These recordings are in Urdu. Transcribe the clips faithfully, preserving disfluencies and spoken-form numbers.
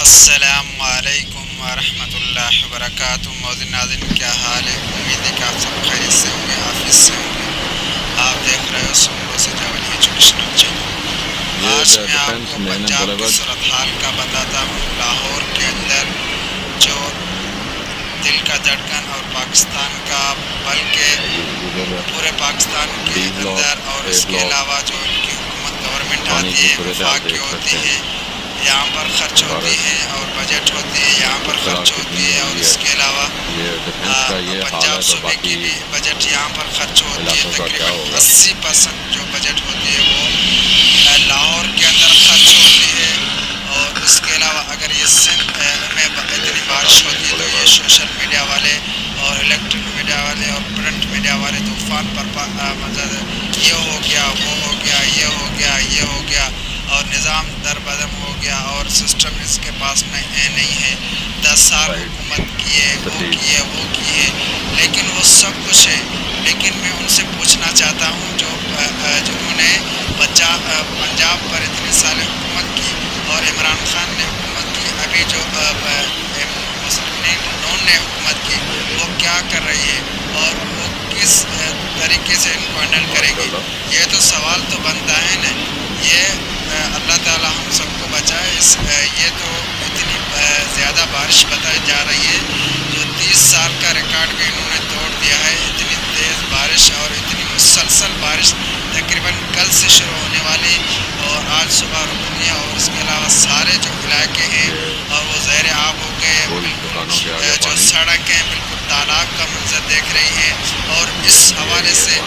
السلام علیکم ورحمۃ اللہ وبرکاتہ۔ معزز ناظرین، کیا حال ہے؟ امید ہے کہ آپ سب خیریت سے ہوں گے، حافظ سے ہوں گے۔ آپ دیکھ رہے ہو سنگو سے جبل ایجوکیشنل چینل۔ آج میں آپ کو پنجاب کی صورتحال کا بتاتا ہوں، لاہور کے اندر جو دل کا دھڑکن اور پاکستان کا بلکہ پورے پاکستان کے اندر اور اس کے علاوہ جو ان کی حکومت گورنمنٹ آتی ہے، وفاق کی ہوتی ہے، یہاں پر خرچ ہوتی ہے اور بجٹ ہوتی ہے، یہاں پر خرچ ہوتی ہے اور اس کے علاوہ پنجاب صوبے کی بھی بجٹ یہاں پر خرچ ہوتی ہے۔ تقریباً اسی پرسنٹ جو بجٹ ہوتی ہے وہ لاہور کے اندر خرچ ہوتی ہے۔ اور اس کے علاوہ اگر یہ سندھ میں اتنی بارش ہوتی ہے تو یہ سوشل میڈیا والے اور الیکٹرک میڈیا والے اور پرنٹ میڈیا والے طوفان پر مطلب یہ ہو گیا، وہ ہو گیا، یہ ہو گیا، یہ ہو گیا اور نظام در بدم ہو گیا اور سسٹم اس کے پاس نہیں نہیں ہے۔ دس سال حکومت کیے، وہ کیے وہ کیے لیکن وہ سب کچھ ہے۔ لیکن میں ان سے پوچھنا چاہتا ہوں جو جنہوں نے پنجاب پنجاب پر اتنے سال حکومت کی اور عمران خان نے حکومت کی، ابھی جو مسلم لیگ نون نے حکومت کی، وہ کیا کر رہی ہے اور وہ کس طریقے سے ان کو ہینڈل کرے گی؟ یہ تو سوال تو بنتا ہے نا۔ یہ اللہ تعالیٰ ہم سب کو بچائے۔ اس یہ تو اتنی زیادہ بارش بتائی جا رہی ہے، جو تیس سال کا ریکارڈ بھی انہوں نے توڑ دیا ہے۔ اتنی تیز بارش اور اتنی مسلسل بارش تقریباً کل سے شروع ہونے والی اور آج صبح رکنی ہے اور اس کے علاوہ سارے جو علاقے ہیں اور وہ زیر آب ہو گئے، بالکل جو سڑک ہیں بالکل تالاب کا منظر دیکھ رہی ہے۔ اور اس حوالے سے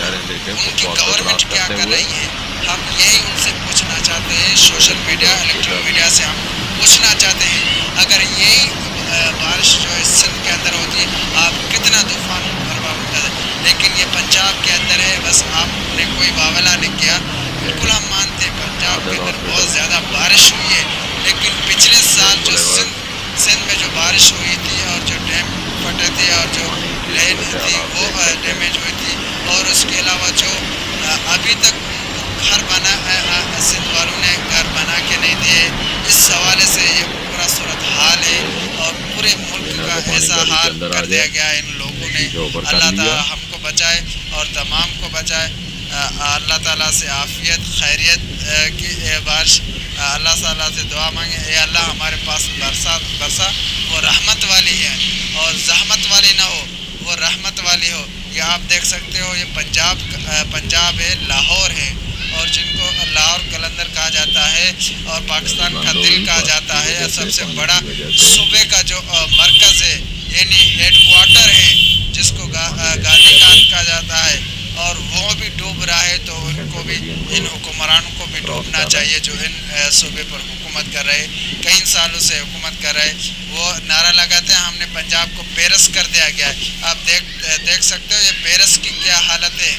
ان کی گورنمنٹ کیا کر رہی ہے، ہم یہی ان سے پوچھنا چاہتے ہیں۔ سوشل میڈیا الیکٹرک میڈیا سے ہم پوچھنا چاہتے ہیں، اگر یہی بارش جو ہے سندھ کے اندر ہوتی ہے آپ کتنا طوفان برپا کرتے، لیکن یہ پنجاب کے اندر ہے، بس آپ نے کوئی واویلا نہیں کیا۔ بالکل ہم مانتے ہیں پنجاب کے اندر بہت زیادہ بارش ہوئی ہے، لیکن پچھلے سال جو سندھ سندھ میں جو بارش ہوئی تھی اور جو ڈیم پھٹے تھے اور جو لین تھی وہ ڈیمیج ہوئی تھی اور اس کے علاوہ جو ابھی تک گھر بنا سندھ والوں نے گھر بنا کے نہیں دیے، اس حوالے سے یہ پورا صورتحال ہے اور پورے ملک کا ایسا حال کر دیا گیا ہے ان لوگوں نے۔ اللہ تعالیٰ ہم کو بچائے اور تمام کو بچائے۔ اللہ تعالیٰ سے عافیت خیریت کی بارش اللہ تعالیٰ سے دعا مانگے، اے اللہ ہمارے پاس برسات برسا وہ رحمت والی ہے اور زحمت والی نہ ہو، وہ رحمت والی ہو۔ یہ آپ دیکھ سکتے ہو، یہ پنجاب پنجاب ہے، لاہور ہے اور جن کو لاہور قلندر کہا جاتا ہے اور پاکستان کا دل کہا جاتا ہے، سب سے بڑا صوبے کا جو مرکز ہے یعنی ہیڈ کوارٹر ہے جس کو گاندھی کان کہا جاتا ہے اور وہ بھی ڈوب رہا ہے، تو ان کو بھی ان حکمرانوں کو بھی ڈوبنا چاہیے جو ان صوبے پر حکومت کر رہے کئی سالوں سے حکومت کر رہے۔ وہ نعرہ لگاتے ہیں ہم نے پنجاب کو پیرس کر دیا گیا ہے۔ آپ دیکھ دیکھ سکتے ہو یہ پیرس کی کیا حالت ہے۔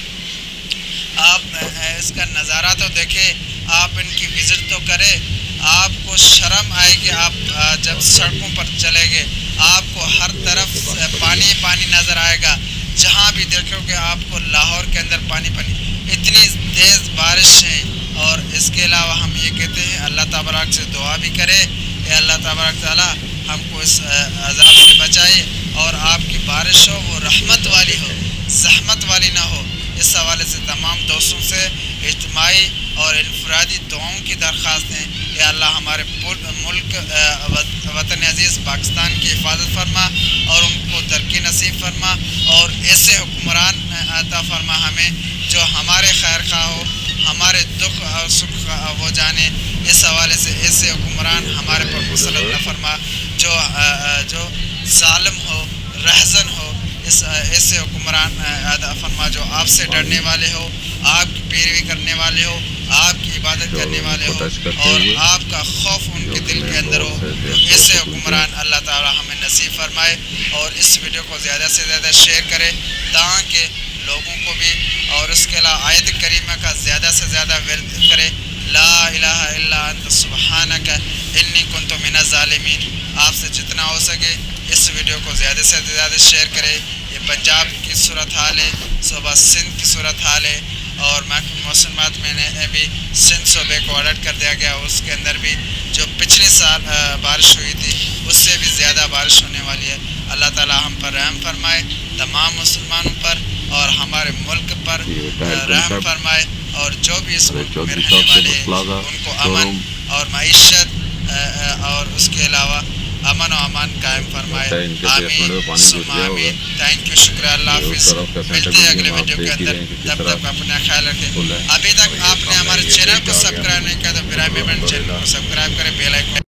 آپ اس کا نظارہ تو دیکھیں، آپ ان کی وزٹ تو کریں، آپ کو شرم آئے گی۔ آپ جب سڑکوں پر چلیں گے آپ کو ہر طرف پانی پانی نظر آئے گا، جہاں بھی دیکھو گے آپ کو لاہور کے اندر پانی پانی، اتنی تیز بارش ہے۔ اور اس کے علاوہ ہم یہ کہتے ہیں اللہ تبارک سے دعا بھی کرے، اے اللہ تبارک تعالیٰ ہم کو اس عذاب سے بچائے اور آپ کی بارش ہو وہ رحمت والی ہو، زحمت والی نہ ہو۔ اس حوالے سے تمام دوستوں سے اجتماعی اور انفرادی دعاؤں کی درخواست ہیں، اے اللہ ہمارے ملک وطن عزیز پاکستان کی حفاظت فرما اور ان کو ترقی نصیب فرما اور ایسے حکمران عطا فرما ہمیں جو ہمارے خیر خواہ ہو، ہمارے دکھ اور سکھ وہ جانے۔ اس حوالے سے ایسے حکمران ہمارے پر مسلط نہ فرما جو جو ظالم ہو، رہزن ہو۔ اس ایسے حکمران عطا فرما جو آپ سے ڈرنے والے ہو، آپ کی پیروی کرنے والے ہو، آپ کی عبادت کرنے والے ہو اور آپ کا خوف ان کے دل کے اندر ہو۔ ایسے حکمران اللہ تعالیٰ ہمیں نصیب فرمائے اور اس ویڈیو کو زیادہ سے زیادہ شیئر کرے تاکہ لوگوں کو بھی اور اس کے علاوہ آیت کریمہ کا زیادہ سے زیادہ ورد کرے، لا الہ الا انت سبحانک انی کنت من الظالمین۔ آپ سے جتنا ہو سکے اس ویڈیو کو زیادہ سے زیادہ شیئر کرے۔ یہ پنجاب کی صورتحال ہے، صوبہ سندھ کی صورتحال ہے اور محکمہ موسمیات میں نے ابھی سندھ صوبے کو الرٹ کر دیا گیا، اس کے اندر بھی جو پچھلے سال بارش ہوئی تھی اس سے بھی زیادہ بارش ہونے والی ہے۔ اللہ تعالیٰ ہم پر رحم فرمائے، تمام مسلمانوں پر اور ہمارے ملک پر رحم فرمائے، اور جو بھی اس ملک میں رہنے والے ہیں ان کو امن اور معیشت اور اس کے علاوہ امن و امان قائم فرمائے۔ آمین ثم آمین۔ تھینک یو، شکریہ، اللہ حافظ۔ ملتے ہیں اگلے ویڈیو کے اندر، تب تک اپنا خیال رکھیں۔ ابھی تک آپ نے ہمارے چینل کو سبسکرائب نہیں کیا تو برائے مہربانی چینل کو سبسکرائب کریں، بیل آئیکن